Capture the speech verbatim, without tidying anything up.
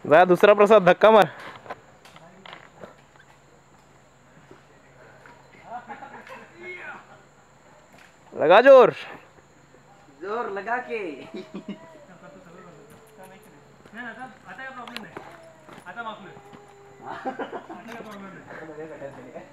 जा दुसरा प्रसाद धक्का मार. लगा जोर. जोर लगा के. आता आता काय प्रॉब्लेम नाही. आता माफले. आता काय प्रॉब्लेम नाही.